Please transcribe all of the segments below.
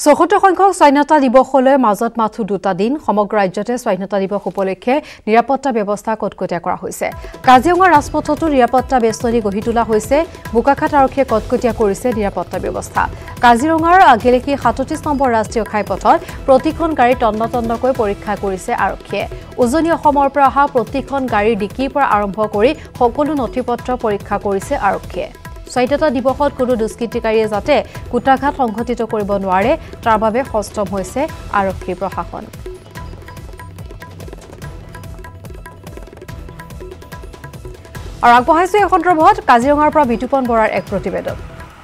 ৭৪ সংখ্যক স্বাধীনতা দিৱসলৈ মাজত মাথো দুটা দিন সমগ্ৰ ৰাজ্যতে স্বাধীনতা দিৱস উপলক্ষে নিৰাপত্তা ব্যৱস্থা কটকটীয়া কৰা হৈছে। কাজিৰঙা ৰাজপথতো নিৰাপত্তা বেষ্টনী গঢ়ি তোলা হৈছে। বোকাখাত আৰক্ষীয়ে কটকটীয়া কৰিছে নিৰাপত্তা ব্যৱস্থা। কাজিৰঙাৰ গেলেকী ৩৭ নম্বৰ ৰাষ্ট্ৰীয় ঘাইপথত প্ৰতিখন গাড়ী তন্নতন্নকৈ পৰীক্ষা কৰিছে আৰক্ষীয়ে। উজনি অসমৰ পৰা অহা প্ৰতিখন গাড়ীৰ ডিকিৰ পৰা আৰম্ভ কৰি সকলো নথিপত্ৰ পৰীক্ষা কৰিছে আৰক্ষীয়ে। স্বাধীনতা দিৱসত কোনো দুষ্কৃতিকাৰীয়ে যাতে কুটাঘাত সংঘটিত কৰিব নোৱাৰে তাৰ বাবে সষ্টম হৈছে আৰক্ষী প্ৰশাসন। আৰু আগবঢ়াইছে এই সন্দৰ্ভত কাজিৰঙাৰ পৰা বিতুপন বৰাৰ এক প্ৰতিবেদন।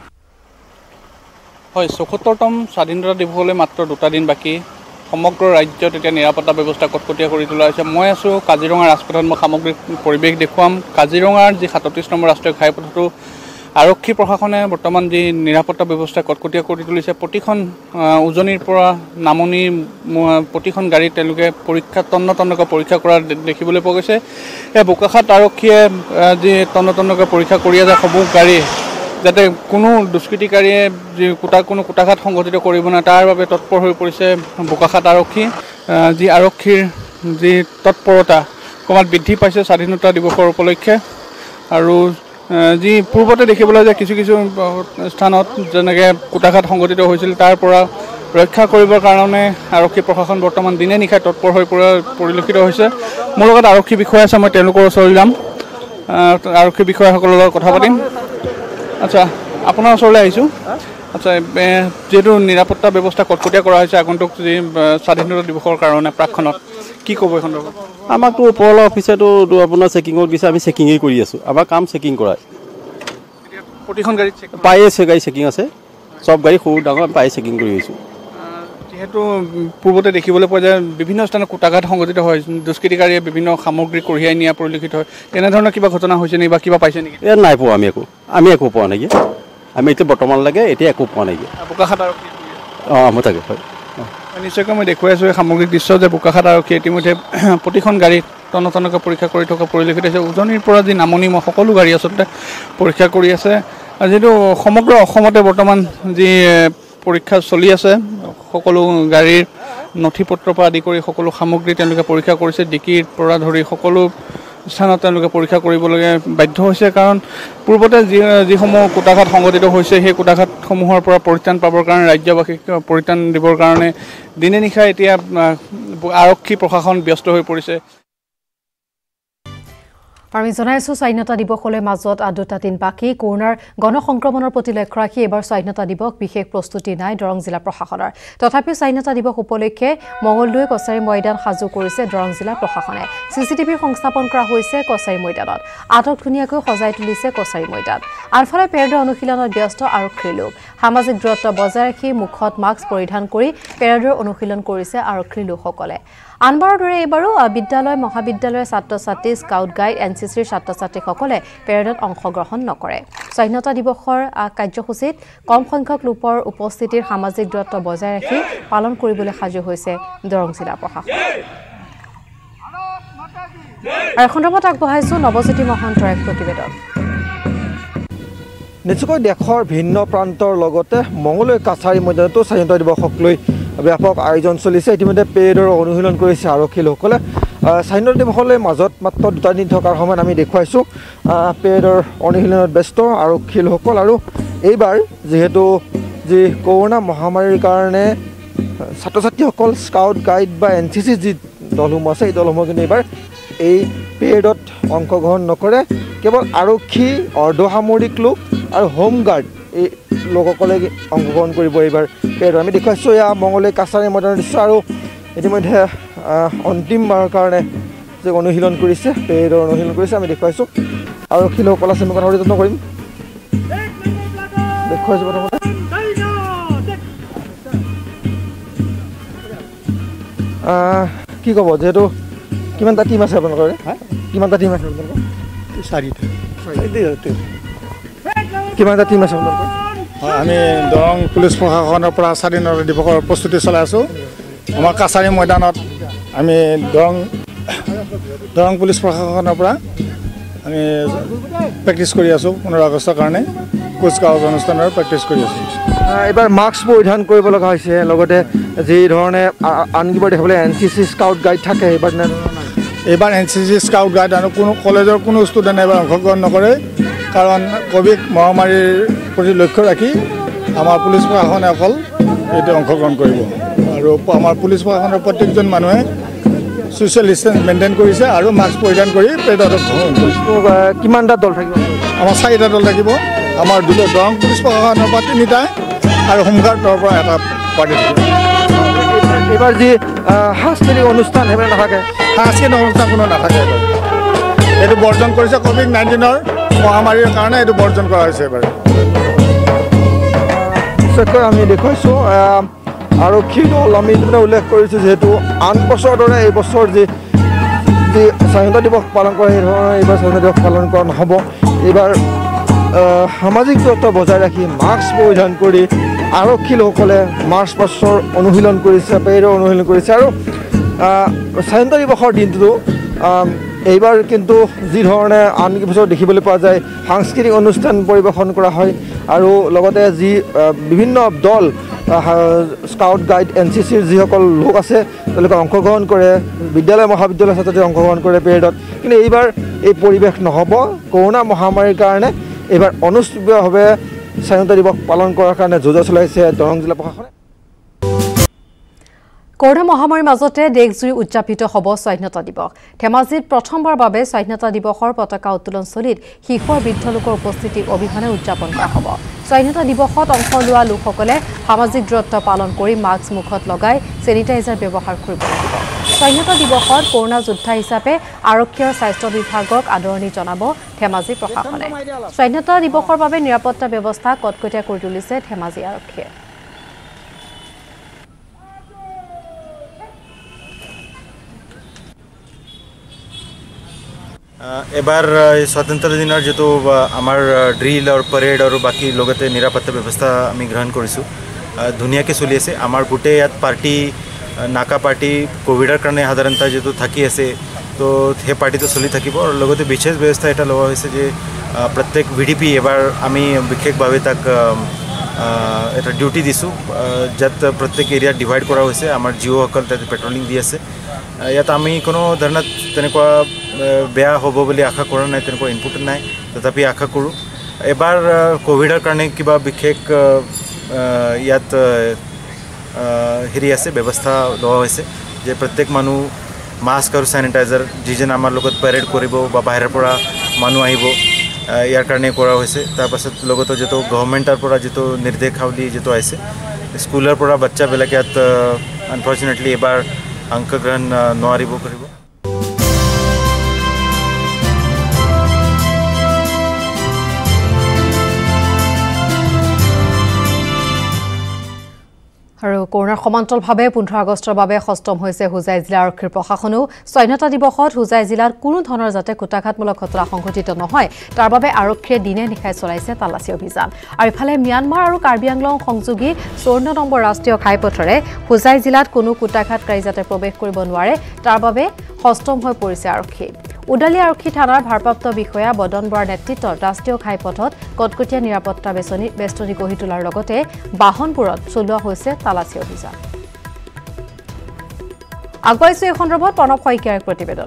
হয়, ৭৪তম স্বাধীনতা দিৱসলৈ মাত্ৰ দুটা দিন বাকী। সমগ্ৰ ৰাজ্যত এতিয়া নিৰাপত্তা ব্যৱস্থা কটকটীয়া কৰি তোলা হৈছে। মই আছোঁ কাজিৰঙা ৰাজপথত। মই সামগ্ৰিক পৰিৱেশ দেখুৱাম। কাজিৰঙাৰ যি ৩৭ নম্বৰ ৰাষ্ট্ৰীয় ঘাইপথতো আৰক্ষী প্ৰশাসনে বৰ্তমান যি নিৰাপত্তা ব্যৱস্থা কটকটীয়া কৰি তুলিছে। প্ৰতিখন উজনিৰ পৰা নামনি প্ৰতিখন গাড়ী তেওঁলোকে তন্নতন্নকৈ পৰীক্ষা কৰা দেখিবলৈ পোৱা গৈছে। এই বোকাখাত আৰক্ষীয়ে যি তন্নতন্নকৈ পৰীক্ষা কৰি আছে সমূহ গাড়ী যাতে কোনো দুষ্কৃতিকাৰীয়ে যি কোনো কুটাঘাত সংঘটিত কৰিব নোৱাৰে তাৰ বাবে তৎপৰ হৈ পৰিছে বোকাখাত আৰক্ষী। যি আৰক্ষীৰ যি তৎপৰতা ক্ৰমাৎ বৃদ্ধি পাইছে স্বাধীনতা দিৱসৰ উপলক্ষে। আৰু যি পূৰ্বতে দেখিবলৈ যে কিছু স্থানত যেনেকৈ কুটাঘাত সংঘটিত হৈছিল তাৰ পৰা ৰক্ষা কৰিবৰ কাৰণে আৰক্ষী প্ৰশাসন বৰ্তমান দিনে নিশাই তৎপৰ হৈ পৰিলক্ষিত হৈছে। মোৰ লগত আৰক্ষী বিষয়া আছে, মই তেওঁলোকৰ ওচৰলৈ যাম, আৰক্ষী বিষয়াসকলৰ লগত কথা পাতিম। আচ্ছা, আপোনাৰ ওচৰলৈ আহিছোঁ। আচ্ছা, যিহেতু নিৰাপত্তা ব্যৱস্থা কটকটীয়া কৰা হৈছে আগন্তুক যি স্বাধীনতা দিৱসৰ কাৰণে প্ৰাকখনত, কি ক'ব এই সন্দৰ্ভত? আমাকতো ওপৰৱালা অফিচাৰটো আপোনাৰ চেকিঙত দিছে, আমি চেকিঙেই কৰি আছোঁ। আমাৰ কাম চেকিং কৰা। প্ৰতিখন গাড়ীত পায়ে গাড়ী চেকিং আছে, চব গাড়ী সৰু ডাঙৰ পায়ে চেকিং কৰি আহিছোঁ। যিহেতু পূৰ্বতে দেখিবলৈ পোৱা যায় বিভিন্ন স্থানত কুটাঘাত সংঘটিত হয়, দুষ্কৃতিকাৰীয়ে বিভিন্ন সামগ্ৰী কঢ়িয়াই নিয়া পৰিলক্ষিত হয়। তেনেধৰণৰ কিবা ঘটনা হৈছে নেকি বা কিবা পাইছে নেকি? ইয়াত নাই পোৱা আমি একো পোৱা নাইকিয়া। আমি এতিয়া বৰ্তমানলৈকে এতিয়া একো পোৱা নাইকিয়া। বোকাখাত আৰক্ষী মই তাকে হয় নিশ্চয়কৈ মই দেখুৱাই আছোঁ এই সামগ্ৰিক দৃশ্য যে বোকাখাত আৰক্ষীয়ে ইতিমধ্যে প্ৰতিখন গাড়ীত তন্নতন্নকৈ পৰীক্ষা কৰি থকা পৰিলক্ষিত হৈছে। উজনিৰ পৰা যি নামনি সকলো গাড়ী আচলতে পৰীক্ষা কৰি আছে। যিহেতু সমগ্ৰ অসমতে বৰ্তমান যি পৰীক্ষা চলি আছে, সকলো গাড়ীৰ নথি পত্ৰৰ পৰা আদি কৰি সকলো সামগ্ৰী তেওঁলোকে পৰীক্ষা কৰিছে। ডিকিৰ পৰা ধৰি সকলো স্থানত তেওঁলোকে পৰীক্ষা কৰিবলগীয়া বাধ্য হৈছে। কাৰণ পূৰ্বতে যিসমূহ কুটাঘাত সংঘটিত হৈছে সেই কুটাঘাতসমূহৰ পৰা পৰিত্ৰাণ পাবৰ কাৰণে ৰাজ্যবাসীক পৰিত্ৰাণ দিবৰ কাৰণে দিনে নিশাই এতিয়া আৰক্ষী প্ৰশাসন ব্যস্ত হৈ পৰিছে। আমি জনাইছোঁ স্বাধীনতা দিৱসলৈ মাজত দুটা দিন বাকী। কৰোনাৰ গণসংক্ৰমণৰ প্ৰতি লক্ষ্য ৰাখি এইবাৰ স্বাধীনতা দিৱস বিশেষ প্ৰস্তুতি নাই দৰং জিলা প্ৰশাসনৰ। তথাপিও স্বাধীনতা দিৱস উপলক্ষে মঙলদৈ কছাৰী ময়দান সাজু কৰিছে দৰং জিলা প্ৰশাসনে। চিচিটিভিৰ সংস্থাপন কৰা হৈছে কছাৰী ময়দানত। আটক ধুনীয়াকৈ সজাই তুলিছে কছাৰী ময়দান। আনফালে পেৰেডৰ অনুশীলনত ব্যস্ত আৰক্ষীৰ লোক। সামাজিক দূৰত্ব বজাই ৰাখি মুখত মাস্ক পৰিধান কৰি পেৰেডৰ অনুশীলন কৰিছে আৰক্ষীৰ লোকসকলে। আনবাৰৰ দৰে এইবাৰো বিদ্যালয় মহাবিদ্যালয়ৰ ছাত্ৰ ছাত্ৰী, স্কাউট গাইড, এনচিচিৰ ছাত্ৰ ছাত্ৰীসকলে পেৰেডত অংশগ্ৰহণ নকৰে। স্বাধীনতা দিৱসৰ কাৰ্যসূচীত কম সংখ্যক লোকৰ উপস্থিতিৰ সামাজিক দূৰত্ব বজাই ৰাখি পালন কৰিবলৈ সাজু হৈছে দৰং জিলা প্ৰশাসন। আৰু সন্দৰ্ভত আগবঢ়াইছোঁ নৱজ্যোতি মহন্তৰ এক প্ৰতিবেদন। নিশ্চয়কৈ দেশৰ ভিন্ন প্ৰান্তৰ লগতে মঙলদৈ কাছাৰী ময়দানতো স্বাধীনতা দিৱসক লৈ ব্যাপক আয়োজন চলিছে। ইতিমধ্যে পেৰেডৰ অনুশীলন কৰিছে আৰক্ষী লোকসকলে। স্বাধীনতা দিৱসলৈ মাজত মাত্ৰ দুটা দিন থকাৰ সময়ত আমি দেখুৱাইছোঁ পেৰেডৰ অনুশীলনত ব্যস্ত আৰক্ষী লোকসকল। আৰু এইবাৰ যিহেতু যি কৰোনা মহামাৰীৰ কাৰণে ছাত্ৰ ছাত্ৰীসকল স্কাউট গাইড বা এনচিচি যি দলসমূহ আছে এই দলসমূহ কিন্তু এইবাৰ এই পেৰেডত অংশগ্ৰহণ নকৰে। কেৱল আৰক্ষী, অৰ্ধসামৰিক লোক আৰু হোম গাৰ্ড এই লোকসকলে অংশগ্ৰহণ কৰিব এইবাৰ পেৰেডত। আমি দেখুৱাইছোঁ এয়া মঙলদৈ কাছাৰী ময়দানৰ দৃশ্য। আৰু ইতিমধ্যে অন্তিমবাৰৰ কাৰণে যে অনুশীলন কৰিছে, পেৰেডৰ অনুশীলন কৰিছে আমি দেখুৱাইছোঁ। আৰক্ষী লোকসকল আছে, আমি কথা যত্ন কৰিম, দেখুৱাইছোঁ প্ৰথমতে। কি ক'ব, যিহেতু কিমানটা টীম আছে আপোনালোকৰ? কিমানটা টীম আছে আপোনালোকৰ? কিমানটা টীম আছে আপোনালোকৰ? হয়, আমি দৰং পুলিচ প্ৰশাসনৰ পৰা স্বাধীনতা দিৱসৰ প্ৰস্তুতি চলাই আছোঁ। আমাৰ কাছাৰী ময়দানত আমি দৰং পুলিচ প্ৰশাসনৰ পৰা আমি প্ৰেক্টিছ কৰি আছোঁ 15 আগষ্টৰ কাৰণে। কুচকাৱাজ অনুষ্ঠানৰ প্ৰেক্টিছ কৰি আছোঁ এইবাৰ মাস্ক পৰিধান কৰিব লগা হৈছে লগতে যি ধৰণে আন কিবা দেখিবলৈ NCC স্কাউট গাইড থাকে এইবাৰ NCC স্কাউট গাইড আৰু কোনো কলেজৰ কোনো ষ্টুডেণ্ট এইবাৰ অংশগ্ৰহণ নকৰে কাৰণ কোভিড মহামাৰীৰ প্ৰতি লক্ষ্য ৰাখি আমাৰ পুলিচ প্ৰশাসনে অকল এইটো অংশগ্ৰহণ কৰিব আৰু আমাৰ পুলিচ প্ৰশাসনৰ প্ৰত্যেকজন মানুহে সোশ্যাল ডিষ্টেন্স মেইনটেইন কৰিছে আৰু মাস্ক পৰিধান কৰি পেডত অংশগ্ৰহণ কৰিছে কিমানটা দল থাকিব আমাৰ 4টা দল থাকিব আমাৰ দৰং পুলিচ প্ৰশাসনৰ পৰা 3টা আৰু হোমগাৰ্ড দলৰ পৰা এটা পাৰ্টি থাকিব এইবাৰ যি সাংস্কৃতিক অনুষ্ঠান সেইবিলাক নাথাকে সাংস্কৃতিক অনুষ্ঠান কোনো নাথাকে এইটো বৰ্জন কৰিছে COVID-19ৰ মহামাৰীৰ কাৰণে এইটো বৰ্জন কৰা হৈছে এবাৰ বিশেষকৈ আমি দেখুৱাইছোঁ আৰক্ষী দল আমি উল্লেখ কৰিছোঁ যিহেতু আন বছৰৰ দৰে এই বছৰ যি স্বাধীনতা দিৱস পালন কৰে সেই ধৰণৰ এইবাৰ স্বাধীনতা দিৱস পালন কৰা নহ'ব এইবাৰ সামাজিক দূৰত্ব বজাই ৰাখি মাস্ক পৰিধান কৰি আৰক্ষী লোকসকলে মাৰ্চ পাষ্টৰ অনুশীলন কৰিছে পেৰেডৰ অনুশীলন কৰিছে আৰু স্বাধীনতা দিৱসৰ দিনটো এইবাৰ কিন্তু যি ধৰণে আন বছৰ দেখিবলৈ পোৱা যায় সাংস্কৃতিক অনুষ্ঠান পৰিৱেশন কৰা হয় আৰু লগতে যি বিভিন্ন দল স্কাউট গাইড NCCৰ যিসকল লোক আছে তেওঁলোকে অংশগ্ৰহণ কৰে বিদ্যালয় মহাবিদ্যালয় ছাত্ৰ ছাত্ৰী অংশগ্ৰহণ কৰে পেৰেডত কিন্তু এইবাৰ এই পৰিৱেশ নহ'ব কৰোনা মহামাৰীৰ কাৰণে এইবাৰ অনুষ্ঠিতভাৱে স্বাধীনতা দিৱস পালন কৰাৰ কাৰণে যোজনা চলাইছে দৰং জিলা প্ৰশাসনে কৰোনা মহামাৰীৰ মাজতে দেশজুৰি উদযাপিত হ'ব স্বাধীনতা দিৱস ধেমাজিত প্ৰথমবাৰৰ বাবে স্বাধীনতা দিৱসৰ পতাকা উত্তোলনস্থলীত শিশু আৰু বৃদ্ধ লোকৰ উপস্থিতি অবিহনে উদযাপন কৰা হ'ব স্বাধীনতা দিৱসত অংশ লোৱা লোকসকলে সামাজিক দূৰত্ব পালন কৰি মাস্ক মুখত লগাই চেনিটাইজাৰ ব্যৱহাৰ কৰিব লাগিব স্বাধীনতা দিৱসত কৰোনা যোদ্ধা হিচাপে আৰক্ষী আৰু স্বাস্থ্য বিভাগক আদৰণি জনাব ধেমাজি প্ৰশাসনে স্বাধীনতা দিৱসৰ বাবে নিৰাপত্তা ব্যৱস্থা কটকটীয়া কৰি তুলিছে ধেমাজি আৰক্ষীয়ে এবাৰ স্বাধীনতা দিনৰ যেটো আমাৰ ড্ৰিল আৰু পৰেড আৰু বাকি লগতে নিৰাপত্তা ব্যৱস্থা আমি গ্ৰহণ কৰিছোঁ ধুনীয়াকৈ চলি আছে আমাৰ গোটেই ইয়াত পাৰ্টি নাকা পাৰ্টি কোভিডৰ কাৰণে সাধাৰণতে যেটো থাকি আছে তো সেই পাৰ্টিটো চলি থাকিব আৰু লগতে বিশেষ ব্যৱস্থা এটা লোৱা হৈছে যে প্ৰত্যেক VDP এবাৰ আমি বিশেষভাৱে তাক এটা ডিউটি দিছোঁ যাত প্ৰত্যেক এৰিয়া ডিভাইড কৰা হৈছে আমাৰ জিঅ'সকল তাতে পেট্ৰলিং দি আছে ইয়াত আমি কোনো ধৰণত তেনেকুৱা বেয়া হ'ব বুলি আশা কৰা নাই তেনেকুৱা ইনপুট নাই তথাপি আশা কৰোঁ এবাৰ কোভিডৰ কাৰণে কিবা বিশেষ ইয়াত হেৰি আছে ব্যৱস্থা লোৱা হৈছে যে প্ৰত্যেক মানুহ মাস্ক আৰু চেনিটাইজাৰ যিজন আমাৰ লগত পেৰেড কৰিব বা বাহিৰৰ পৰা মানুহ আহিব ইয়াৰ কাৰণে কৰা হৈছে তাৰপাছত লগতে যেটো গভৰ্ণমেণ্টৰ পৰা যেটো নিৰ্দেশাৱলী যেটো আছে স্কুলৰ পৰা বাচ্চাবিলাকে ইয়াত আনফৰ্চুনেটলি এবাৰ অংশগ্ৰহণ নোৱাৰিব কৰিব আৰু কৰোনাৰ সমান্তৰালভাৱে 15 আগষ্টৰ বাবে সষ্টম হৈছে হুজাই জিলা আৰক্ষীৰ প্ৰশাসনো স্বাধীনতা দিৱসত হুজাই জিলাত কোনো ধৰণৰ যাতে কুটাঘাতমূলক ঘটনা সংঘটিত নহয় তাৰ বাবে আৰক্ষীয়ে দিনে নিশাই চলাইছে তালাচী অভিযান আৰু ইফালে ম্যানমাৰ আৰু কাৰ্বি আংলং সংযোগী 54 নম্বৰ ৰাষ্ট্ৰীয় ঘাইপথৰে হুজাই জিলাত কোনো কুটাঘাতকাৰী যাতে প্ৰৱেশ কৰিব নোৱাৰে তাৰ বাবে সষ্টম হৈ পৰিছে আৰক্ষী উদালি আৰক্ষী থানাৰ ভাৰপ্ৰাপ্ত বিষয়া বদন বৰাৰ নেতৃত্বত ৰাষ্ট্ৰীয় ঘাইপথত কটকটীয়া নিৰাপত্তা বেষ্টনী গঢ়ি তোলাৰ লগতে বাহনবোৰত চলোৱা হৈছে তালাচী অভিযান আগুৱাইছে এই সন্দৰ্ভত প্ৰণৱ শইকীয়াৰ প্ৰতিবেদন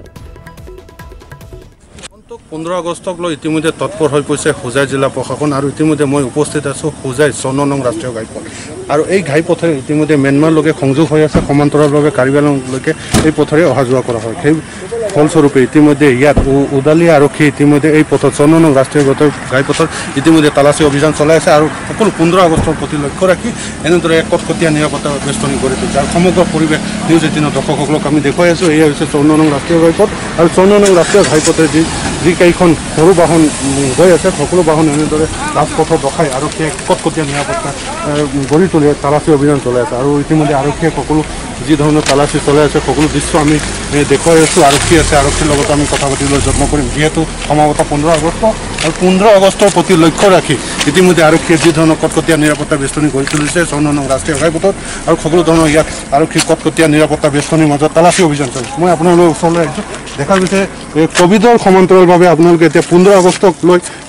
15 আগষ্টক লৈ ইতিমধ্যে তৎপৰ হৈ পৰিছে হুজাই জিলা প্ৰশাসন আৰু ইতিমধ্যে মই উপস্থিত আছোঁ হুজাই 54 নং ৰাষ্ট্ৰীয় ঘাইপথ আৰু এই ঘাইপথেৰে ইতিমধ্যে ম্যানমাৰলৈকে সংযোগ হৈ আছে সমান্তৰালভাৱে কাৰ্বি আংলংলৈকে এই পথেৰে অহা যোৱা কৰা হয় সেই ফলস্বৰূপে ইতিমধ্যে ইয়াত উদালি আৰক্ষী ইতিমধ্যে এই পথত 54 নং ৰাষ্ট্ৰীয় ঘাইপথৰ ইতিমধ্যে তালাচী অভিযান চলাই আছে আৰু সকলো 15 আগষ্টৰ প্ৰতি লক্ষ্য ৰাখি এনেদৰে এক কটকটীয়া নিৰাপত্তা বেষ্টনী গঢ়ি তুলিছে আৰু সমগ্ৰ পৰিৱেশ নিউজ 18 দৰ্শকসকলক আমি দেখুৱাই আছোঁ এয়া হৈছে 54 নং ৰাষ্ট্ৰীয় ঘাইপথ আৰু 54 নং ৰাষ্ট্ৰীয় ঘাইপথে যিকেইখন সৰু বাহন গৈ আছে সকলো বাহন এনেদৰে ৰাজপথত ৰখাই আৰক্ষীয়ে কটকটীয়া নিৰাপত্তা গঢ়ি তুলি তালাচী অভিযান চলাই আছে আৰু ইতিমধ্যে আৰক্ষীয়ে সকলো যি ধৰণৰ তালাচী চলাই আছে সকলো দৃশ্য আমি দেখুৱাই আছোঁ আৰক্ষী আছে আৰক্ষীৰ লগত আমি কথা পাতিবলৈ যত্ন কৰিম যিহেতু সমাগত 15 আগষ্ট আৰু 15 আগষ্টৰ প্ৰতি লক্ষ্য ৰাখি ইতিমধ্যে আৰক্ষীয়ে যি ধৰণৰ কটকটীয়া নিৰাপত্তা বেষ্টনী গঢ়ি তুলিছে 54 নং ৰাষ্ট্ৰীয় ঘাইপথত আৰু সকলো ধৰণৰ ইয়াত আৰক্ষী কটকটীয়া নিৰাপত্তা বেষ্টনীৰ মাজত তালাচী অভিযান চলিছে মই আপোনালোকৰ ওচৰলৈ আহিছোঁ দেখা গৈছে কোভিডৰ সমান্তৰালভাৱে আপোনালোকে এতিয়া 15 আগষ্টক লৈ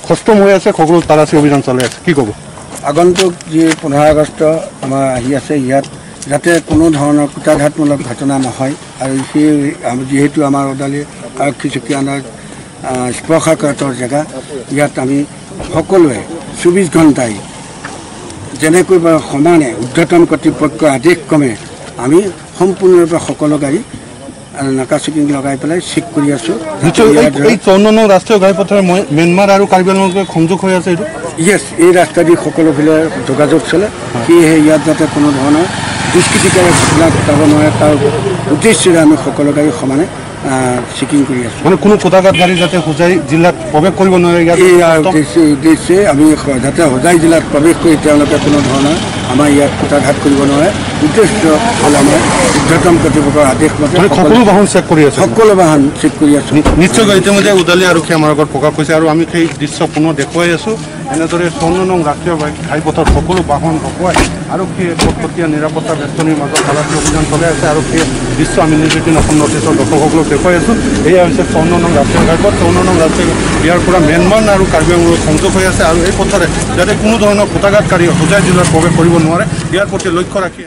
খস্তম হৈ আছে সকলো তালাচী অভিযান চলাই আছে কি ক'ব আগন্তুক যি 15 আগষ্ট আমাৰ আহি আছে ইয়াত যাতে কোনো ধৰণৰ কুটাঘাতমূলক ঘটনা নহয় আৰু সেই যেহেতু আমাৰ ওদালি আৰক্ষী চকীয়ানৰ স্পৰ্শকাতৰ জেগা ইয়াত আমি সকলোৱে 24 ঘণ্টাই যেনেকৈ সমানে উদ্ধতন কৰ্তৃপক্ষ আদেশ ক্ৰমে আমি সম্পূৰ্ণৰূপে সকলো গাড়ী নাকা চেকিং লগাই পেলাই চেক কৰি আছোঁ এই 54 নং ৰাষ্ট্ৰীয় ঘাইপথৰ ম্যানমাৰ আৰু কাৰ্বি আংলঙৰ সংযোগ হৈ আছে এইটো ইয়েছ এই ৰাস্তাদি সকলোফালে যোগাযোগ চলে সেয়েহে ইয়াত যাতে কোনো ধৰণৰ দুষ্কৃতিকাৰী ঘটনা ঘটাব নোৱাৰে তাৰ উদ্দেশ্যেৰে আমি সকলো গাড়ী সমানে চেকিং কৰি আছোঁ মানে কোনো কোটাঘাট গাড়ী যাতে হোজাই জিলাত প্ৰৱেশ কৰিব নোৱাৰে ইয়াৰ উদ্দেশ্যে আমি যাতে হোজাই জিলাত প্ৰৱেশ কৰি তেওঁলোকে কোনো ধৰণৰ আমাৰ ইয়াত কোটাঘাট কৰিব নোৱাৰে উদ্দেশ্য হ'ল আমাৰ উদ্ধতম কৰ্তৃপক্ষৰ আদেশ মতে সকলো বাহন চেক কৰি আছোঁ সকলো বাহন চেক কৰি আছোঁ নিশ্চয় ইতিমধ্যে ওদালি আৰক্ষী আমাৰ আগত প্ৰকাশ কৰিছে আৰু আমি সেই দৃশ্য পুনৰ দেখুৱাই আছোঁ এনেদৰে 54 নং ৰাষ্ট্ৰীয় ঘাইপথৰ সকলো বাহন ৰখুৱাই আৰক্ষীয়ে কটকটীয়া নিৰাপত্তা বেষ্টনীৰ মাজত তালাচী অভিযান চলাই আছে আৰু সেই দৃশ্য আমি News 18 অসম নৰ্থ ইষ্টৰ দৰ্শকসকলক দেখুৱাই আছোঁ এয়া হৈছে 54 নং ৰাষ্ট্ৰীয় ঘাইপথ 54 নং ৰাষ্ট্ৰীয় ইয়াৰ পৰা ম্যানমাৰ আৰু কাৰ্বি আংলঙৰ সংযোগ হৈ আছে আৰু এই পথৰে যাতে কোনো ধৰণৰ কোটাঘাটকাৰী হোজাই জিলাত প্ৰৱেশ কৰিব নোৱাৰে ইয়াৰ প্ৰতি লক্ষ্য ৰাখি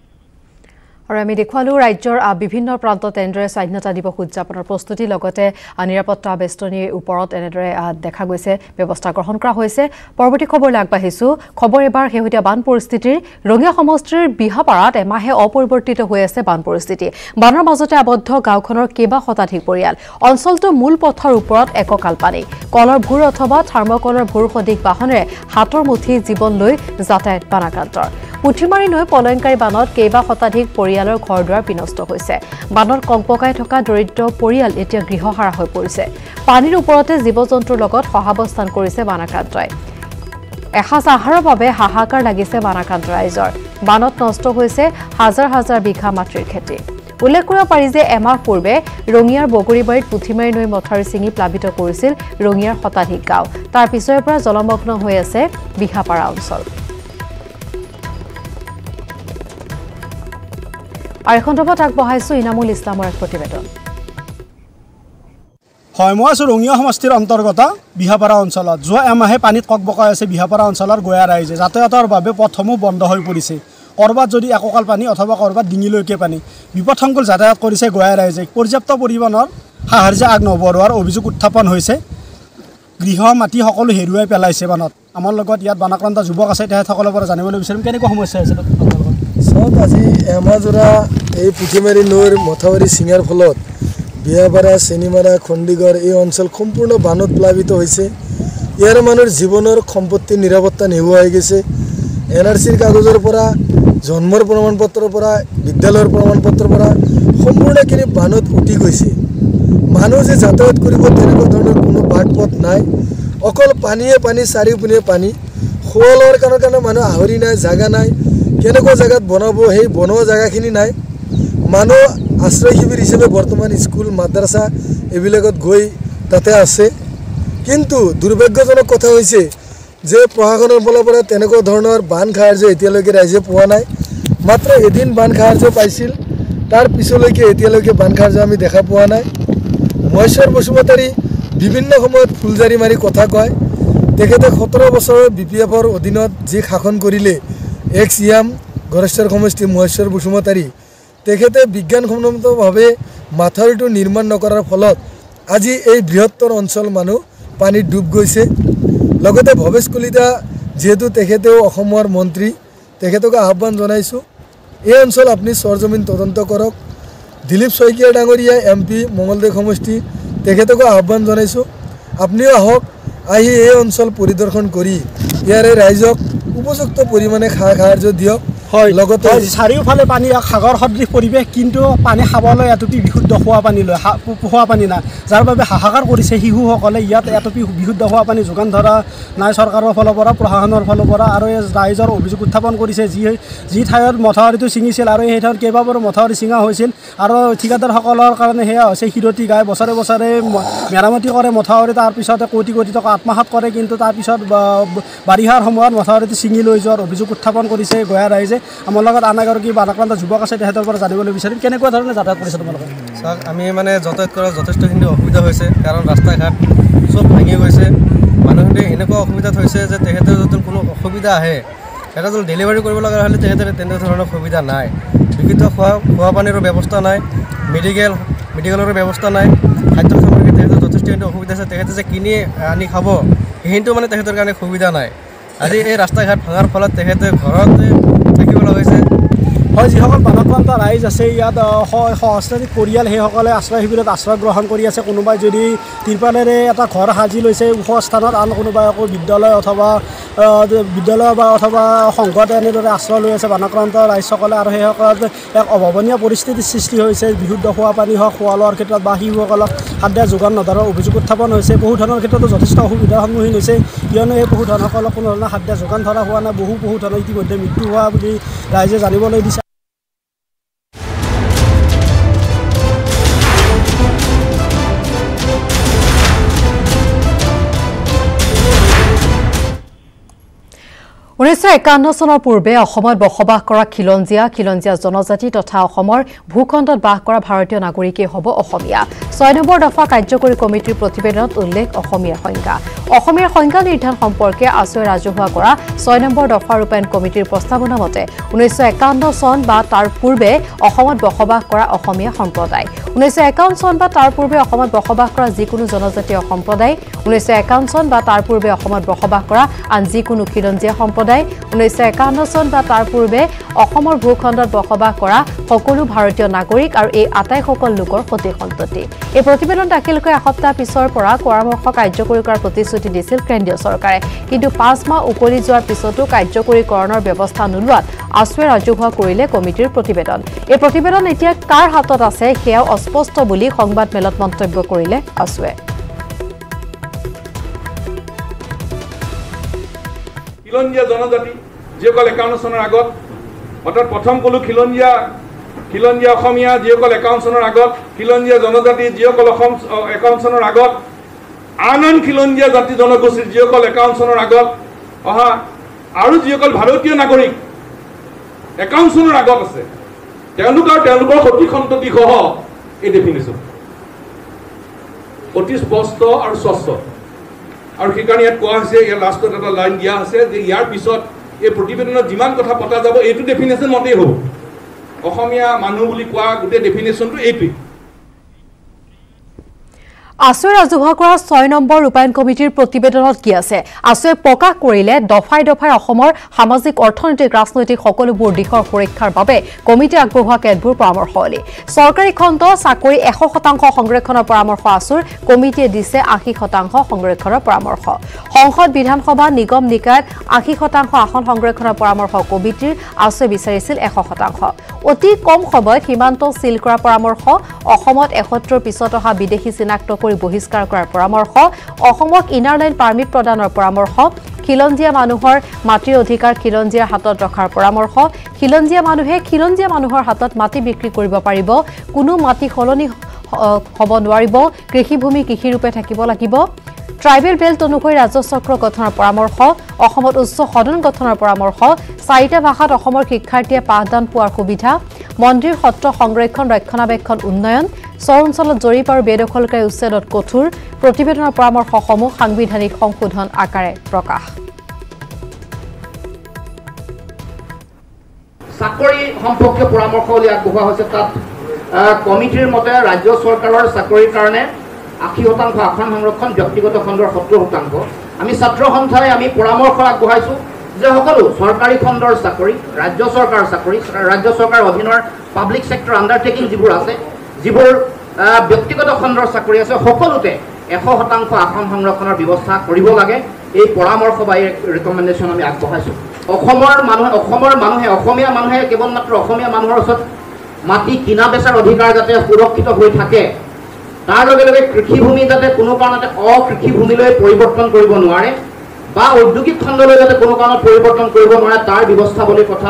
আৰু আমি দেখুৱালোঁ ৰাজ্যৰ বিভিন্ন প্ৰান্তত এনেদৰে স্বাধীনতা দিৱস উদযাপনৰ প্ৰস্তুতি লগতে নিৰাপত্তা বেষ্টনীৰ ওপৰত এনেদৰে দেখা গৈছে ব্যৱস্থা গ্ৰহণ কৰা হৈছে পৰৱৰ্তী খবৰলৈ আগবাঢ়িছোঁ খবৰ এবাৰ শেহতীয়া বান পৰিস্থিতিৰ ৰঙিয়া সমষ্টিৰ বিহাপাৰাত এমাহে অপৰিৱৰ্তিত হৈ আছে বান পৰিস্থিতি বানৰ মাজতে আবদ্ধ গাঁওখনৰ কেইবা শতাধিক পৰিয়াল অঞ্চলটো মূল পথৰ ওপৰত এককাল পানী কলৰ ভূৰ অথবা থাৰ্মকলৰ ভূৰ সদৃশ বাহনেৰে হাতৰ মুঠি জীৱন লৈ যাতায়াত বানাক্ৰান্তৰ পুঠিমাৰী নৈ পলয়ংকাৰী বানত কেইবা শতাধিক পৰিয়ালৰ ঘৰ-দুৱাৰ বিনষ্ট হৈছে বানত কংপকাই থকা দৰিদ্ৰ পৰিয়াল এতিয়া গৃহহাৰা হৈ পৰিছে পানীৰ ওপৰতে জীৱ-জন্তুৰ লগত সহাৱস্থান কৰিছে বানাক্ৰান্তই এসাঁজ আহাৰৰ বাবে হাহাকাৰ লাগিছে বানাক্ৰান্ত ৰাইজৰ বানত নষ্ট হৈছে হাজাৰ হাজাৰ বিঘা মাটিৰ খেতি উল্লেখ কৰিব পাৰি যে এমাহ পূৰ্বে ৰঙিয়াৰ বগৰীবাৰীত পুঠিমাৰী নৈ মথাউৰি ছিঙি প্লাবিত কৰিছিল ৰঙিয়াৰ শতাধিক গাঁও তাৰ পিছৰে পৰা জলমগ্ন হৈ আছে বিহাপাৰা অঞ্চল আৰু খণ্ডপত আগবঢ়াইছোঁ ইনামুল ইছলামৰ এক প্ৰতিবেদন হয় মই আছোঁ ৰঙিয়া সমষ্টিৰ অন্তৰ্গত বিহাপাৰা অঞ্চলত যোৱা এমাহে পানীত ককবকাই আছে বিহাপাৰা অঞ্চলৰ গয়া ৰাইজে যাতায়াতৰ বাবে পথসমূহ বন্ধ হৈ পৰিছে কৰবাত যদি এককাল পানী অথবা কৰবাত ডিঙিলৈকে পানী বিপদসংকুল যাতায়াত কৰিছে গয়া ৰাইজে পৰ্যাপ্ত পৰিমাণৰ সাহাৰ্য আগ নবঢ়োৱাৰ অভিযোগ উত্থাপন হৈছে গৃহ মাটি সকলো হেৰুৱাই পেলাইছে বানত আমাৰ লগত ইয়াত বানাক্ৰান্ত যুৱক আছে তেখেতসকলৰ পৰা জানিবলৈ বিচাৰিম কেনেকুৱা সমস্যা হৈছে চব আজি এমাজোৰা এই পুঠিমাৰী নৈৰ মথাউৰি ছিঙাৰ ফলত বিহাপাৰা চেনিমাৰা খণ্ডিগড় এই অঞ্চল সম্পূৰ্ণ বানত প্লাবিত হৈছে ইয়াৰ মানুহৰ জীৱনৰ সম্পত্তিৰ নিৰাপত্তা নোহোৱা হৈ গৈছে NRCৰ কাগজৰ পৰা জন্মৰ প্ৰমাণপত্ৰৰ পৰা বিদ্যালয়ৰ প্ৰমাণপত্ৰৰ পৰা সম্পূৰ্ণখিনি বানত উটি গৈছে মানুহ যে যাতায়াত কৰিব তেনেকুৱা ধৰণৰ কোনো বাট পথ নাই অকল পানীয়ে পানী চাৰিওপিনে পানী খোৱা লোৱাৰ কাৰণে মানুহ আহৰি নাই জাগা নাই কেনেকুৱা জায়গাত বনাব সেই বনোৱা জায়গাখিনি নাই মানুহ আশ্ৰয় শিবিৰ হিচাপে বৰ্তমান স্কুল মাদ্ৰাসা এইবিলাকত গৈ তাতে আছে কিন্তু দুৰ্ভাগ্যজনক কথা হৈছে যে প্ৰশাসনৰ ফালৰ পৰা তেনেকুৱা ধৰণৰ বান সাহাৰ্য এতিয়ালৈকে ৰাইজে পোৱা নাই মাত্ৰ এদিন বান সাহাৰ্য পাইছিল তাৰ পিছলৈকে এতিয়ালৈকে বান সাহাৰ্য আমি দেখা পোৱা নাই মহেশ্বৰ বসুমতাৰী বিভিন্ন সময়ত ফুলজাৰি মাৰি কথা কয় তেখেতে 17 বছৰৰ BPFৰ অধীনত যি শাসন কৰিলে এক্স ইয়াম গড়েশ্বৰ সমষ্টি মহেশ্বৰ বসুমতাৰী তেখেতে বিজ্ঞানসন্মতভাৱে মাথাউৰিটো নিৰ্মাণ নকৰাৰ ফলত আজি এই বৃহত্তৰ অঞ্চল মানুহ পানীত ডুব গৈছে লগতে ভৱেশ কলিতা যেহেতু তেখেতেও অসমৰ মন্ত্ৰী তেখেতক আহ্বান জনাইছোঁ এই অঞ্চল আপুনি সৰজমিন তদন্ত কৰক দিলীপ শইকীয়া ডাঙৰীয়া MP মঙ্গলদৈ সমষ্টি তেখেতক আহ্বান জনাইছোঁ আপুনিও আহক আহি এই অঞ্চল পৰিদৰ্শন কৰি ইয়াৰে ৰাইজক উপযুক্ত পৰিমাণে সাহাৰ্য দিয়ক হয় লগতে চাৰিওফালে পানী সাগৰ সদৃশ পৰিৱেশ কিন্তু পানী খাবলৈ এটুপি বিশুদ্ধ খোৱা পানী লৈ খোৱা পানী নাই যাৰ বাবে হাহাকাৰ কৰিছে শিশুসকলে ইয়াত এটুপি বিশুদ্ধ খোৱা পানী যোগান ধৰা নাই চৰকাৰৰ ফালৰ পৰা প্ৰশাসনৰ ফালৰ পৰা আৰু ৰাইজৰ অভিযোগ উত্থাপন কৰিছে যি ঠাইত মথাউৰিটো ছিঙিছিল আৰু সেই ঠাইত কেইবাবাৰো মথাউৰি ছিঙা হৈছিল আৰু ঠিকাদাৰসকলৰ কাৰণে সেয়া হৈছে হিৰতি গাই বছৰে বছৰে মেৰামতি কৰে মথাউৰি তাৰপিছতে কোটি কোটি টকা আত্মসাৎ কৰে কিন্তু তাৰপিছত বাৰিষাৰ সময়ত মথাউৰিটো ছিঙি লৈ যোৱাৰ অভিযোগ উত্থাপন কৰিছে গয়া ৰাইজে আমাৰ লগত আন এগৰাকী বানাক্ৰান্ত যুৱক আছে তেখেতৰ পৰা জানিবলৈ বিচাৰিম কেনেকুৱা ধৰণে যাতায়াত কৰিছে তোমালোকে চাওক আমি মানে যাতায়াত কৰাৰ যথেষ্টখিনি অসুবিধা হৈছে কাৰণ ৰাস্তা ঘাট চব ভাঙি গৈছে মানুহখিনি ইতিমধ্যে এনেকুৱা অসুবিধাত হৈছে যে তেখেতৰ যদি কোনো অসুবিধা আহে এটা যদি ডেলিভাৰী কৰিব লগা হ'লে তেখেতৰ তেনেধৰণৰ সুবিধা নাই বিশুদ্ধ খোৱা পানীৰ ব্যৱস্থা নাই মেডিকেলৰ ব্যৱস্থা নাই খাদ্য সামগ্ৰী তেখেতৰ যথেষ্ট অসুবিধা আছে তেখেতে যে কিনি আনি খাব সেইটো মানে তেখেতৰ কাৰণে সুবিধা নাই আজি এই ৰাস্তা ঘাট ভাঙাৰ ফলত তেখেতে ঘৰতে থাকিব লগা হৈছে হয় যিসকল বানক্ৰান্ত ৰাইজ আছে ইয়াত সহস্ৰাধিক পৰিয়াল সেইসকলে আশ্ৰয় শিবিৰত আশ্ৰয় গ্ৰহণ কৰি আছে কোনোবাই যদি তিৰপালেৰে এটা ঘৰ সাজি লৈছে ওখ স্থানত আন কোনোবাই আকৌ বিদ্যালয় বা অথবা সংঘত এনেদৰে আশ্ৰয় লৈ আছে বানক্ৰান্ত ৰাইজসকলে আৰু সেইসকলত এক অভাৱনীয় পৰিস্থিতিৰ সৃষ্টি হৈছে বিশুদ্ধ খোৱা পানী হওক খোৱা লোৱাৰ ক্ষেত্ৰত বা শিশুসকলক খাদ্য যোগান নধৰাৰ অভিযোগ উত্থাপন হৈছে পশুধনৰ ক্ষেত্ৰতো যথেষ্ট অসুবিধাৰ সন্মুখীন হৈছে কিয়নো এই পশুধনসকলক কোনো ধৰণৰ খাদ্য যোগান ধৰা হোৱা নাই বহু পশুধনৰ ইতিমধ্যে মৃত্যু হোৱা বুলি ৰাইজে জানিবলৈ দিছে উনৈশ 51 চনৰ পূৰ্বে অসমত বসবাস কৰা খিলঞ্জীয়া জনজাতি তথা অসমৰ ভূখণ্ডত বাস কৰা ভাৰতীয় নাগৰিকেই হ'ব অসমীয়া 6 নম্বৰ দফা কাৰ্যকৰী কমিটিৰ প্ৰতিবেদনত উল্লেখ অসমীয়াৰ সংখ্যা নিৰ্ধাৰণ সম্পৰ্কে আছয়ে ৰাজহুৱা কৰা 6 নম্বৰ দফা ৰূপায়ণ কমিটিৰ প্ৰস্তাৱনা মতে 1951 চন বা তাৰ পূৰ্বে অসমত বসবাস কৰা অসমীয়া সম্প্ৰদায় 1951 চন বা তাৰ পূৰ্বে অসমত বসবাস কৰা যিকোনো জনজাতীয় সম্প্ৰদায় 1951 চন বা তাৰ পূৰ্বে অসমত বসবাস কৰা আন যিকোনো খিলঞ্জীয়া সম্প্ৰদায় 1951 চন বা তাৰ পূৰ্বে অসমৰ ভূখণ্ডত বসবাস কৰা সকলো ভাৰতীয় নাগৰিক আৰু এই আটাইসকল লোকৰ সতি সন্ততি এই প্ৰতিবেদন দাখিল কৰা এসপ্তাহ পিছৰ পৰা পৰামৰ্শ কাৰ্যকৰী কৰাৰ প্ৰতিশ্ৰুতি দিছিল কেন্দ্ৰীয় চৰকাৰে কিন্তু 5 মাহ উকলি যোৱাৰ পিছতো কাৰ্যকৰীকৰণৰ ব্যৱস্থা নোলোৱাত আছয়ে ৰাজহুৱা কৰিলে কমিটিৰ প্ৰতিবেদন এই প্ৰতিবেদন এতিয়া কাৰ হাতত আছে সেয়াও অস্পষ্ট বুলি সংবাদ মেলত মন্তব্য কৰিলে আছয়ে খিলঞ্জীয়া জনজাতি যিসকল 51 চনৰ আগত অৰ্থাৎ প্ৰথম কলো খিলঞ্জীয়া অসমীয়া যিসকল 51 চনৰ আগত খিলঞ্জীয়া জনজাতি যিসকল 51 চনৰ আগত আন খিলঞ্জীয়া জাতি জনগোষ্ঠীৰ যিসকল 51 চনৰ আগত অহা আৰু যিসকল ভাৰতীয় নাগৰিক 51 চনৰ আগত আছে তেওঁলোকৰ সতি সন্ততি সহ এই ডেফিনেশ্যন অতি স্পষ্ট আৰু স্বচ্ছ আৰু সেইকাৰণে ইয়াত কোৱা হৈছে ইয়াৰ লাষ্টত এটা লাইন দিয়া আছে যে ইয়াৰ পিছত এই প্ৰতিবেদনত যিমান কথা পতা যাব এইটো ডেফিনেশ্যন মতেই হ'ব অসমীয়া মানুহ বুলি কোৱা গোটেই ডেফিনেশ্যনটো এইটোৱেই আছয়ে ৰাজহুৱা কৰা 6 নম্বৰ ৰূপায়ণ কমিটিৰ প্ৰতিবেদনত কি আছে আছয়ে প্ৰকাশ কৰিলে দফাই অসমৰ সামাজিক অৰ্থনৈতিক ৰাজনৈতিক সকলোবোৰ দিশৰ সুৰক্ষাৰ বাবে কমিটি আগবঢ়োৱা কেতবোৰ পৰামৰ্শাৱলী চৰকাৰী খণ্ড চাকৰি 100% সংৰক্ষণৰ পৰামৰ্শ আছুৰ কমিটিয়ে দিছে 80% সংৰক্ষণৰ পৰামৰ্শ সংসদ বিধানসভা নিগম নিকায়ত 80% আসন সংৰক্ষণৰ পৰামৰ্শ কমিটিৰ আছয়ে বিচাৰিছিল 100% অতি কম সময়ত সীমান্ত সিল কৰাৰ পৰামৰ্শ অসমত 71 পিছত অহা বিদেশী চিনাক্ত কৰি বহিষ্কাৰ কৰাৰ পৰামৰ্শ অসমক ইনাৰ লাইন পাৰমিট প্ৰদানৰ পৰামৰ্শ খিলঞ্জীয়া মানুহৰ মাটিৰ অধিকাৰ খিলঞ্জীয়াৰ হাতত ৰখাৰ পৰামৰ্শ খিলঞ্জীয়া মানুহৰ হাতত মাটি বিক্ৰী কৰিব পাৰিব কোনো মাটি সলনি হ'ব নোৱাৰিব কৃষিভূমি কৃষিৰূপে থাকিব লাগিব ট্ৰাইবেল বেল্ট অনুসৰি ৰাজ্য চক্ৰ গঠনৰ পৰামৰ্শ অসমত উচ্চ সদন গঠনৰ পৰামৰ্শ 4টা ভাষাত অসমৰ শিক্ষাৰ্থীয়ে পাঠদান পোৱাৰ সুবিধা মন্দিৰ সত্ৰ সংৰক্ষণ ৰক্ষণাবেক্ষণ উন্নয়ন চৰ অঞ্চলত জৰীপ আৰু বেদখলকাৰী উচ্ছেদত কঠোৰ প্ৰতিবেদনৰ পৰামৰ্শসমূহ সাংবিধানিক সংশোধন আকাৰে প্ৰকাশ চাকৰি সম্পৰ্কীয় পৰামৰ্শাৱলী আগবঢ়োৱা হৈছে তাত কমিটিৰ মতে ৰাজ্য চৰকাৰৰ চাকৰিৰ কাৰণে 80% আসন সংৰক্ষণ ব্যক্তিগত খণ্ডৰ 70% আমি ছাত্ৰ সন্থাই আমি পৰামৰ্শ আগবঢ়াইছো যে সকলো চৰকাৰী খণ্ডৰ চাকৰি ৰাজ্য চৰকাৰৰ অধীনৰ পাব্লিক সেক্টৰ আণ্ডাৰটেকিং যিবোৰ আছে যিবোৰ ব্যক্তিগত খণ্ডৰ চাকৰি আছে সকলোতে 100% আসন সংৰক্ষণৰ ব্যৱস্থা কৰিব লাগে এই পৰামৰ্শ বা ৰিকমেণ্ডেশ্যন আমি আগবঢ়াইছো অসমীয়া মানুহে কেৱল মাত্ৰ অসমীয়া মানুহৰ ওচৰত মাটি কিনা বেচাৰ অধিকাৰ যাতে সুৰক্ষিত হৈ থাকে তাৰ লগে লগে কৃষিভূমি যাতে কোনো কাৰণতে অকৃষিভূমিলৈ পৰিৱৰ্তন কৰিব নোৱাৰে বা ঔদ্যোগিক খণ্ডলৈ যাতে কোনো কাৰণত পৰিৱৰ্তন কৰিব নোৱাৰে তাৰ ব্যৱস্থাৱলীৰ কথা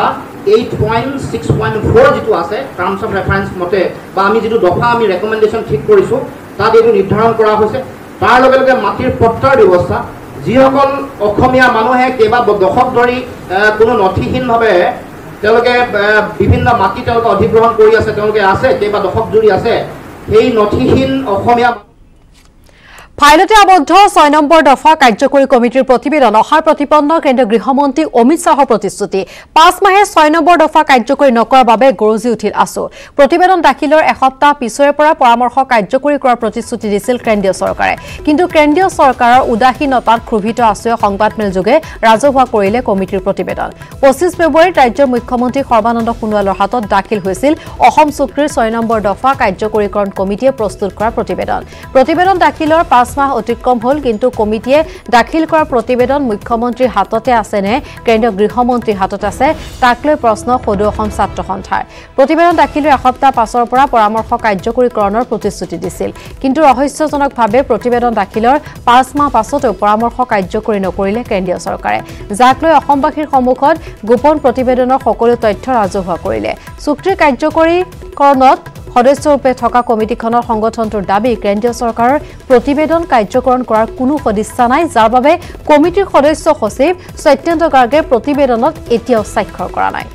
8.6.4 যিটো আছে টাৰ্মছ অফ ৰেফাৰেন্স মতে বা আমি যিটো দফা আমি ৰেকমেণ্ডেশ্যন ঠিক কৰিছোঁ তাত এইটো নিৰ্ধাৰণ কৰা হৈছে তাৰ লগে লগে মাটিৰ পট্টাৰ ব্যৱস্থা যিসকল অসমীয়া মানুহে কেইবা দশক ধৰি কোনো নথিহীনভাৱে তেওঁলোকে বিভিন্ন মাটি তেওঁলোকে অধিগ্ৰহণ কৰি আছে তেওঁলোকে আছে কেইবা দশক জুৰি আছে সেই নথিহীন অসমীয়া ফাইলতে আবদ্ধ 6 নম্বৰ দফা কাৰ্যকৰী কমিটিৰ প্ৰতিবেদন অহাৰ প্ৰতিপন্ন কেন্দ্ৰীয় গৃহমন্ত্ৰী অমিত শাহৰ প্ৰতিশ্ৰুতি 5 মাহে 6 নম্বৰ দফা কাৰ্যকৰী নকৰাৰ বাবে গৰজি উঠিল আছু প্ৰতিবেদন দাখিলৰ এসপ্তাহ পিছৰে পৰা পৰামৰ্শ কাৰ্যকৰী কৰাৰ প্ৰতিশ্ৰুতি দিছিল কেন্দ্ৰীয় চৰকাৰে কিন্তু কেন্দ্ৰীয় চৰকাৰৰ উদাসীনতাত ক্ষুভিত আছুৱে সংবাদমেল যোগে ৰাজহুৱা কৰিলে কমিটিৰ প্ৰতিবেদন 25 ফেব্ৰুৱাৰীত ৰাজ্যৰ মুখ্যমন্ত্ৰী সৰ্বানন্দ সোণোৱালৰ হাতত দাখিল হৈছিল অসম চুক্তিৰ 6 নম্বৰ দফা কাৰ্যকৰীকৰণ কমিটিয়ে প্ৰস্তুত কৰা প্ৰতিবেদন দাখিলৰ 5 মাহ অতিক্ৰম হল কিন্তু কমিটিয়ে দাখিল কৰা প্ৰতিবেদন মুখ্যমন্ত্ৰীৰ হাততে আছে নে কেন্দ্ৰীয় গৃহমন্ত্ৰীৰ হাতত আছে তাক লৈ প্ৰশ্ন সদৌ অসম ছাত্ৰ সন্থাৰ প্ৰতিবেদন দাখিলৰ এসপ্তাহ পাছৰ পৰা পৰামৰ্শ কাৰ্যকৰীকৰণৰ প্ৰতিশ্ৰুতি দিছিল কিন্তু ৰহস্যজনকভাৱে প্ৰতিবেদন দাখিলৰ 5 মাহ পাছতো পৰামৰ্শ কাৰ্যকৰী নকৰিলে কেন্দ্ৰীয় চৰকাৰে যাক লৈ অসমবাসীৰ সন্মুখত গোপন প্ৰতিবেদনৰ সকলো তথ্য ৰাজহুৱা কৰিলে চুক্তিৰ কাৰ্যকৰীকৰণত সদস্যৰূপে থকা কমিটিখনৰ সংগঠনটোৰ দাবী কেন্দ্ৰীয় চৰকাৰৰ প্ৰতিবেদন কাৰ্যকৰণ কৰাৰ কোনো সদিচ্ছা নাই যাৰ বাবে কমিটিৰ সদস্য সচিব সত্যেন্দ্ৰ গাৰ্গে প্ৰতিবেদনত এতিয়াও স্বাক্ষৰ কৰা নাই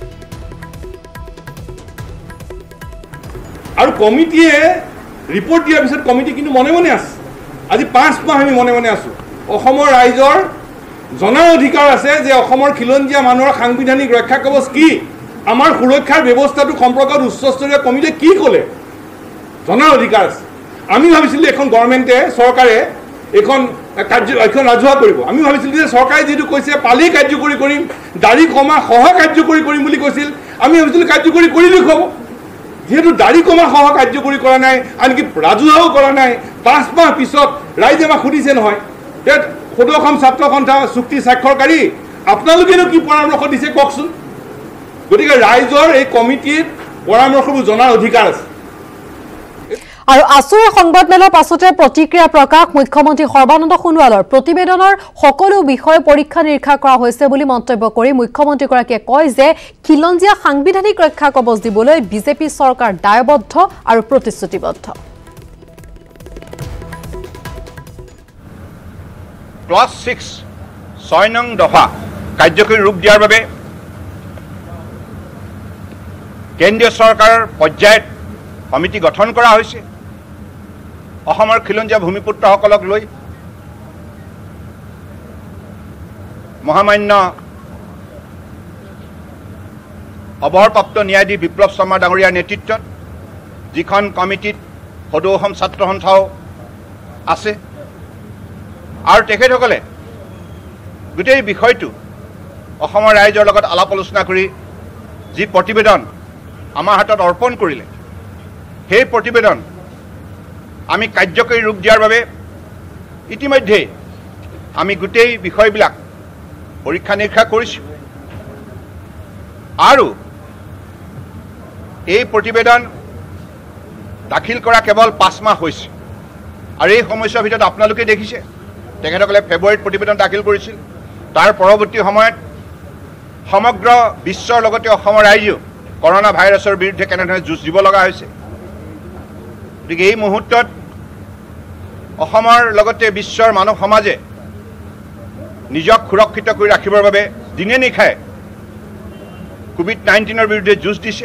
আৰু কমিটিয়ে ৰিপৰ্ট দিয়াৰ পিছত কমিটি কিন্তু মনে মনে আছে আজি 5 মাহ আমি মনে মনে আছো অসমৰ ৰাইজৰ জনাৰ অধিকাৰ আছে যে অসমৰ খিলঞ্জীয়া মানুহৰ সাংবিধানিক ৰক্ষা কবচ কি আমাৰ সুৰক্ষাৰ ব্যৱস্থাটো সম্পৰ্কত উচ্চস্তৰীয় কমিটিয়ে কি ক'লে জনাৰ অধিকাৰ আছে আমি ভাবিছিলো এখন গভৰ্ণমেণ্টে চৰকাৰে এখন ৰাজহুৱা কৰিব আমি ভাবিছিলো যে চৰকাৰে যিটো কৈছে পালি কাৰ্যকৰী কৰিম দাড়ি কমা সহ কাৰ্যকৰী কৰিম বুলি কৈছিল আমি ভাবিছিলো কাৰ্যকৰী কৰি দেখুৱাব যেহেতু দাড়ি কমা সহ কাৰ্যকৰী কৰা নাই আনকি ৰাজহুৱাও কৰা নাই 5 মাহ পিছত ৰাইজে আমাক সুধিছে নহয় সদৌ অসম ছাত্ৰ সন্থা চুক্তি স্বাক্ষৰকাৰী আপোনালোকেনো কি পৰামৰ্শ দিছে কওকচোন গতিকে ৰাইজৰ এই কমিটিৰ পৰামৰ্শবোৰ জনাৰ অধিকাৰ আছে আৰু আছুৰ সংবাদমেলৰ পাছতে প্ৰতিক্ৰিয়া প্ৰকাশ মুখ্যমন্ত্ৰী সৰ্বানন্দ সোণোৱালৰ প্ৰতিবেদনৰ সকলো বিষয় পৰীক্ষা নিৰীক্ষা কৰা হৈছে বুলি মন্তব্য কৰি মুখ্যমন্ত্ৰীগৰাকীয়ে কয় যে খিলঞ্জীয়া সাংবিধানিক ৰক্ষা কবচ দিবলৈ বিজেপি চৰকাৰ দায়বদ্ধ আৰু প্ৰতিশ্ৰুতিবদ্ধ ক্লজ 6 নং দফা কাৰ্যকৰী ৰূপ দিয়াৰ বাবে কেন্দ্ৰীয় চৰকাৰৰ পৰ্যায়ত সমিতি গঠন কৰা হৈছে অসমৰ খিলঞ্জীয়া ভূমিপুত্ৰসকলক লৈ মহামান্য অৱসৰপ্ৰাপ্ত ন্যায়াধীশ বিপ্লৱ শৰ্মা ডাঙৰীয়াৰ নেতৃত্বত যিখন কমিটিত সদৌ অসম ছাত্ৰ সন্থাও আছে আৰু তেখেতসকলে গোটেই বিষয়টো অসমৰ ৰাইজৰ লগত আলাপ আলোচনা কৰি যি প্ৰতিবেদন আমাৰ হাতত অৰ্পণ কৰিলে সেই প্ৰতিবেদন আমি কাৰ্যকৰী ৰূপ দিয়াৰ বাবে ইতিমধ্যে আমি গোটেই বিষয়বিলাক পৰীক্ষা নিৰীক্ষা কৰিছোঁ আৰু এই প্ৰতিবেদন দাখিল কৰা কেৱল 5 মাহ হৈছে আৰু এই সময়ছোৱাৰ ভিতৰত আপোনালোকে দেখিছে তেখেতসকলে ফেব্ৰুৱাৰীত প্ৰতিবেদন দাখিল কৰিছিল তাৰ পৰৱৰ্তী সময়ত সমগ্ৰ বিশ্বৰ লগতে অসমৰ ৰাইজেও কৰোনা ভাইৰাছৰ বিৰুদ্ধে কেনেধৰণে যুঁজ দিব লগা হৈছে গতিকে এই মুহূৰ্তত অসমৰ লগতে বিশ্বৰ মানৱ সমাজে নিজক সুৰক্ষিত কৰি ৰাখিবৰ বাবে দিনে নিশাই কোভিড-19ৰ বিৰুদ্ধে যুঁজ দিছে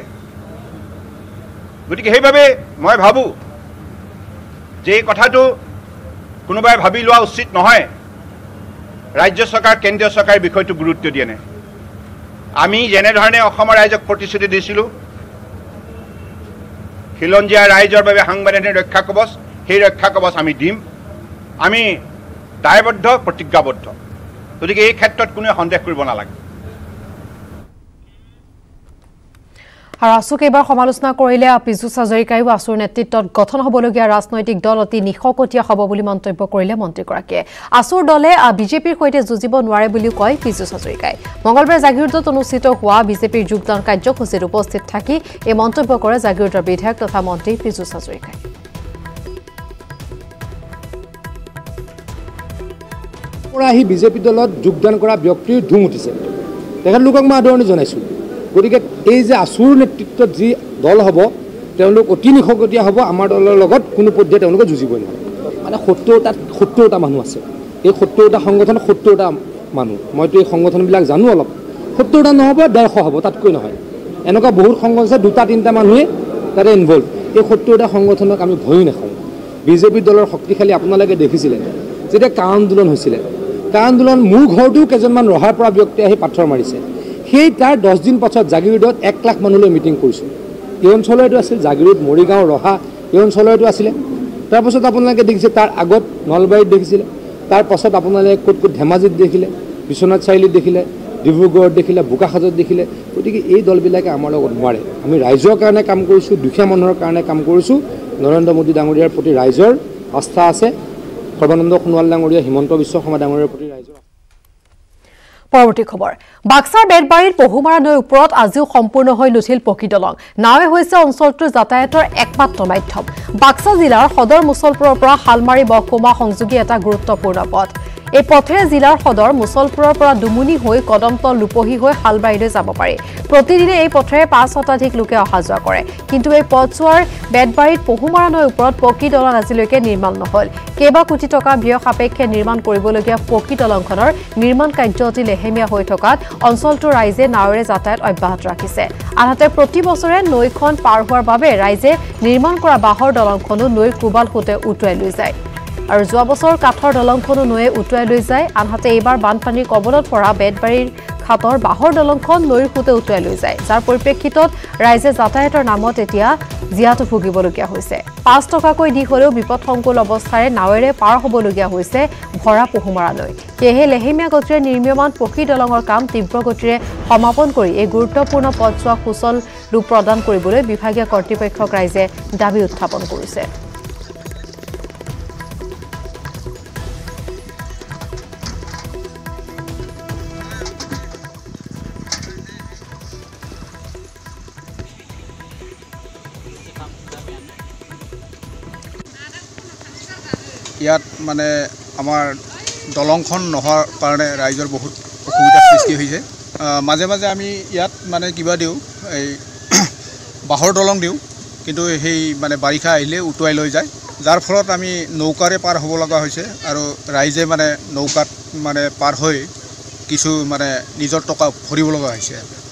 গতিকে সেইবাবে মই ভাবোঁ যে এই কথাটো কোনোবাই ভাবি লোৱা উচিত নহয় ৰাজ্য চৰকাৰ কেন্দ্ৰীয় চৰকাৰে বিষয়টো গুৰুত্ব দিয়ে নাই আমি যেনেধৰণে অসমৰ ৰাইজক প্ৰতিশ্ৰুতি দিছিলোঁ খিলঞ্জীয়া ৰাইজৰ বাবে সাংবিধানিক ৰক্ষা কবচ সেই ৰক্ষা কবচ আমি দিম আমি দায়বদ্ধ প্ৰতিজ্ঞাবদ্ধ গতিকে এই ক্ষেত্ৰত কোনোৱে সন্দেহ কৰিব নালাগে আৰু আছুক এইবাৰ সমালোচনা কৰিলে পিজু হাজৰিকায়ো আছুৰ নেতৃত্বত গঠন হ'বলগীয়া ৰাজনৈতিক দল অতি নিশকতীয়া হ'ব বুলি মন্তব্য কৰিলে মন্ত্ৰীগৰাকীয়ে আছুৰ দলে বিজেপিৰ সৈতে যুঁজিব নোৱাৰে বুলিও কয় পিজু হাজৰিকাই মঙলবাৰে জাগিৰোডত অনুষ্ঠিত হোৱা বিজেপিৰ যোগদান কাৰ্যসূচীত উপস্থিত থাকি এই মন্তব্য কৰে জাগিৰোডৰ বিধায়ক তথা মন্ত্ৰী পিজু হাজৰিকাই আহি বিজেপি দলত যোগদান কৰা ব্যক্তিৰ ধুম উঠিছে তেখেতলোকক মই আদৰণি জনাইছোঁ গতিকে এই যে আছুৰ নেতৃত্বত যি দল হ'ব তেওঁলোক অতি নিশকতীয়া হ'ব আমাৰ দলৰ লগত কোনো পৰ্যায়ে তেওঁলোকে যুঁজিবই নোৱাৰে মানে 70টা মানুহ আছে এই 70টা সংগঠন 70টা মানুহ মইতো এই সংগঠনবিলাক জানো অলপ 70টা নহ'ব 150 হ'ব তাতকৈ নহয় এনেকুৱা বহুত সংগঠন আছে 2-3টা মানুহে তাতে ইনভলভ এই 70টা সংগঠনক আমি ভয়ো নাখাওঁ বিজেপি দলৰ শক্তিশালী আপোনালোকে দেখিছিলে যেতিয়া কা আন্দোলন হৈছিলে কা আন্দোলন মোৰ ঘৰটো কেইজনমান ৰহাৰ পৰা ব্যক্তি আহি পাথৰ মাৰিছে সেই তাৰ 10 দিন পাছত জাগিৰোডত 1 লাখ মানুহলৈ মিটিং কৰিছোঁ এই অঞ্চলতো আছিল জাগিৰোড মৰিগাঁও ৰহা এই অঞ্চলতো আছিলে তাৰপাছত আপোনালোকে দেখিছে তাৰ আগত নলবাৰীত দেখিছিলে তাৰ পাছত আপোনালোকে ক'ত ধেমাজিত দেখিলে বিশ্বনাথ চাৰিআলিত দেখিলে ডিব্ৰুগড়ত দেখিলে বোকাখাতত দেখিলে গতিকে এই দলবিলাকে আমাৰ লগত নোৱাৰে আমি ৰাইজৰ কাৰণে কাম কৰিছোঁ দুখীয়া মানুহৰ কাৰণে কাম কৰিছোঁ নৰেন্দ্ৰ মোদী ডাঙৰীয়াৰ প্ৰতি ৰাইজৰ আস্থা আছে সৰ্বানন্দ সোণোৱাল ডাঙৰীয়া হিমন্ত বিশ্ব শৰ্মা ডাঙৰীয়াৰ প্ৰতি ৰাইজৰ পৰৱৰ্তী খবৰ বাক্সাৰ বেতবাৰীৰ পহুমাৰা নৈৰ ওপৰত আজিও সম্পূৰ্ণ হৈ নুঠিল পকী দলং নাৱে হৈছে অঞ্চলটোৰ যাতায়াতৰ একমাত্ৰ মাধ্যম বাক্সা জিলাৰ সদৰ মুছলপুৰৰ পৰা হালমাৰী মহকুমা সংযোগী এটা গুৰুত্বপূৰ্ণ পথ এই পথেৰে জিলাৰ সদৰ মুছলপুৰৰ পৰা দুমুনি হৈ কদমতল লুপহি হৈ হালবাৰীলৈ যাব পাৰি প্ৰতিদিনে এই পথেৰে 5 শতাধিক লোকে অহা যোৱা কৰে কিন্তু এই পথছোৱাৰ বেতবাৰীত পহুমাৰা নৈৰ ওপৰত পকী দলং আজিলৈকে নিৰ্মাণ নহল কেইবা কোটি টকা ব্যয় সাপেক্ষে নিৰ্মাণ কৰিবলগীয়া পকী দলংখনৰ নিৰ্মাণ কাৰ্য অতি লেহেমীয়া হৈ থকাত অঞ্চলটোৰ ৰাইজে নাৱেৰে যাতায়াত অব্যাহত ৰাখিছে আনহাতে প্ৰতি বছৰে নৈখন পাৰ হোৱাৰ বাবে ৰাইজে নিৰ্মাণ কৰা বাঁহৰ দলংখনো নৈৰ কুবাল হোতে উটুৱাই লৈ যায় আৰু যোৱা বছৰ কাঠৰ দলংখনো নৈয়ে উটুৱাই লৈ যায় আনহাতে এইবাৰ বানপানীৰ কবলত পৰা বেতবাৰীৰ খাতৰ বাঁহৰ দলংখন নৈৰ হোতে উটুৱাই লৈ যায় যাৰ পৰিপ্ৰেক্ষিতত ৰাইজে যাতায়াতৰ নামত এতিয়া জিয়াটো ভুগিবলগীয়া হৈছে 5 টকাকৈ দি হলেও বিপদসংকুল অৱস্থাৰে নাৱেৰে পাৰ হ'বলগীয়া হৈছে ভৰা পহুমাৰা নৈ সেয়েহে লেহেমীয়া গতিৰে নিৰ্মীয়মান পকী দলঙৰ কাম তীব্ৰ গতিৰে সমাপন কৰি এই গুৰুত্বপূৰ্ণ পথছোৱা সুচল ৰূপ প্ৰদান কৰিবলৈ বিভাগীয় কৰ্তৃপক্ষক ৰাইজে দাবী উত্থাপন কৰিছে ইয়াত মানে আমাৰ দলংখন নোহোৱাৰ কাৰণে ৰাইজৰ বহুত অসুবিধাৰ সৃষ্টি হৈছে মাজে মাজে আমি ইয়াত মানে কিবা দিওঁ এই বাঁহৰ দলং দিওঁ কিন্তু সেই মানে বাৰিষা আহিলে উটুৱাই লৈ যায় যাৰ ফলত আমি নৌকাৰে পাৰ হ'ব লগা হৈছে আৰু ৰাইজে মানে নৌকাত মানে পাৰ হৈ কিছু মানে নিজৰ টকা ভৰিব লগা হৈছে